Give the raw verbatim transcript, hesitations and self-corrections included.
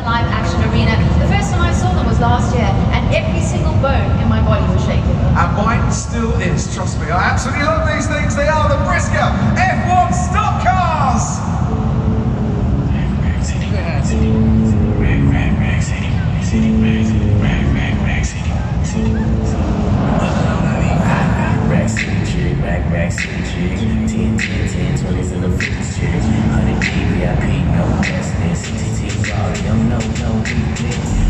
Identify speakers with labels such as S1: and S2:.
S1: the live action arena. The first time I saw them was last year, and every single bone in my body was shaking.
S2: And mine still is, trust me. I absolutely love these things. They are the Briscoe F one Stock Cars!
S3: Rag, city, rag, city, rag, rag, rag, city, city, rag, rag, rag, rag, city, city, rag, city, chick, rag, rag, city, chick, ten, ten, ten, twenties in the fifties, chick, one hundred D V I P, no business, T T, volume, no, no, weakness.